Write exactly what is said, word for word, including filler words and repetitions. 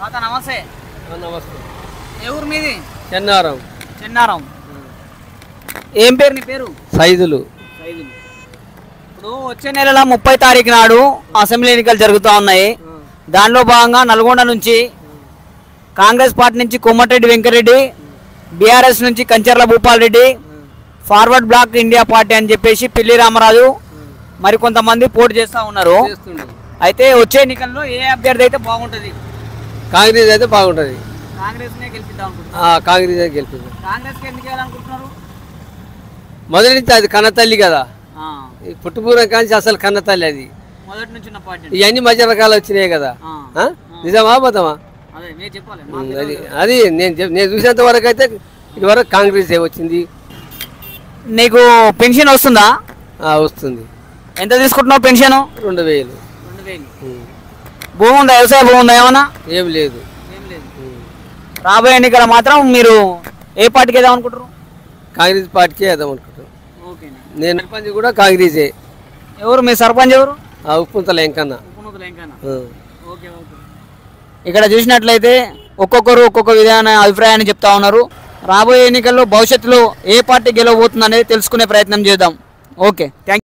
తాత నమస్తే. నమస్తే. ఏ ఊరు మీది? చెన్నారం. చెన్నారం. ఏం పేరు నీ పేరు? సైదులు. సైదులు. ఇప్పుడు వచ్చే నెల ముప్పై తారీఖు నాడు అసెంబ్లీ ఎన్నికలు జరుగుతూ ఉన్నాయి. దానిలో భాగంగా నల్గొండ నుంచి కాంగ్రెస్ పార్టీ నుంచి కోమటిరెడ్డి వెంకరెడ్డి, బీఆర్ఎస్ నుంచి Kancharla Bhupal Reddy, Forward Bloc India party అని చెప్పేసి పిల్లి రామరాజు మరి కొంతమంది పోటీ చేస్తూ ఉన్నారు. అయితే వచ్చే ఎన్నికల్లో ఏ అభ్యర్థి అయితే బాగుంటుంది? కాంగ్రెస్ అయితే బాగుంటుంది. కాంగ్రెస్ గెలిపిద్దాం అనుకుంటున్నారు. కాంగ్రెస్ గెలిపిద్దాం. కాంగ్రెస్ కి ఎందుకు వేయాలనుకుంటున్నారు? మొదటి నుంచి అది కన్న తల్లి కదా, పుట్టుపూర్వం కానీ అసలు కన్న తల్లి అది. మొదటి నుంచి ఉన్న పార్టీ. ఇవన్నీ మధ్య రకాలు వచ్చినాయి కదా, నిజమా అబద్ధమా? అది అది నేను నేను చూసేంత వరకు అయితే ఇదివరకు కాంగ్రెస్ వచ్చింది. నీకు పెన్షన్ వస్తుందా? వస్తుంది. ఎంత తీసుకుంటున్నావు పెన్షన్? రెండు వేలు. రెండు వేలు. భూమి ఉందా? వ్యవసాయ భూమి ఉందా? ఏమన్నా? ఏం లేదు. ఏం లేదు. రాబోయే ఎన్నికల మాత్రం మీరు ఏ పార్టీకి వేద్దాం అనుకుంటారు? కాంగ్రెస్ పార్టీకి వేద్దాం అనుకుంటారు. నేను సర్పంచ్ కూడా కాంగ్రెసే. ఎవరు మీ సర్పంచ్? ఎవరు? ఉప్పుంతల వెంకన్న. ఇక్కడ చూసినట్లయితే ఒక్కొక్కరు ఒక్కొక్క విధాన అభిప్రాయాన్ని చెప్తా ఉన్నారు. రాబోయే ఎన్నికల్లో భవిష్యత్తులో ఏ పార్టీ గెలవబోతుంది అనేది తెలుసుకునే ప్రయత్నం చేద్దాం. Okay, thank you.